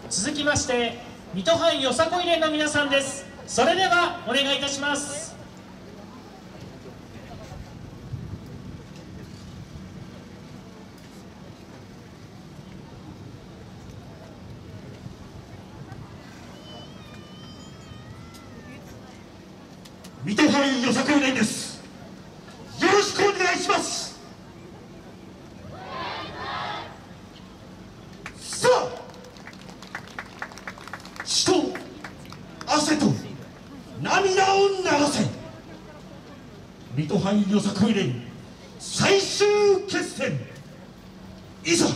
続きまして水戸藩よさこい連の皆さんです。それではお願いいたします。 水戸藩よさこい連です。よろしくお願いします。さあ、血と汗と涙を流せ。水戸藩よさこい連最終決戦、いざ。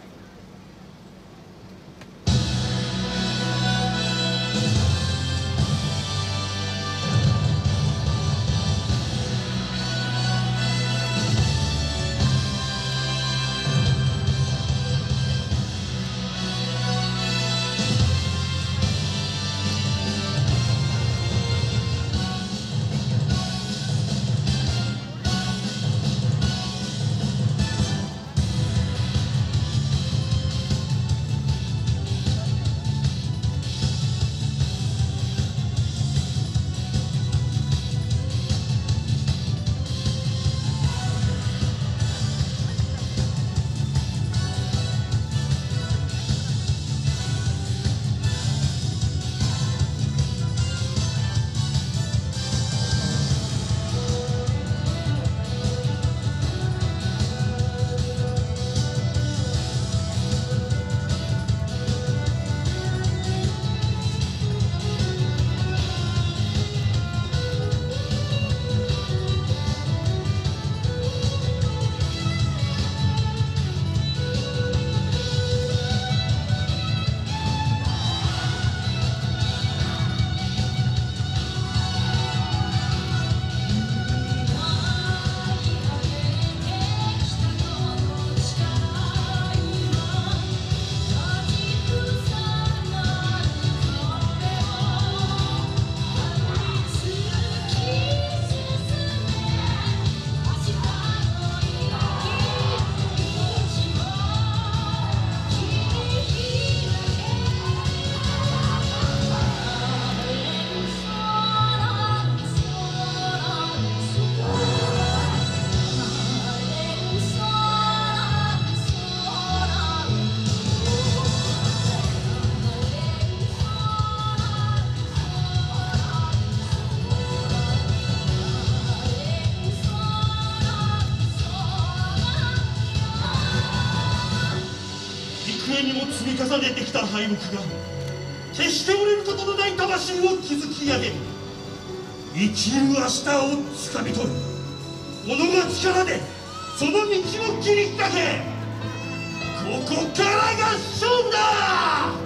にも積み重ねてきた敗北が決して折れることのない魂を築き上げる。生きる明日をつかみ取る己が力でその道を切り開け。ここからが勝負だ。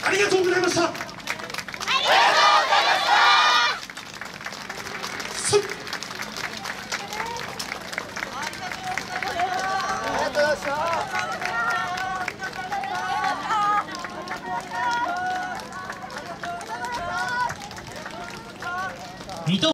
ありがとうございました。 水戸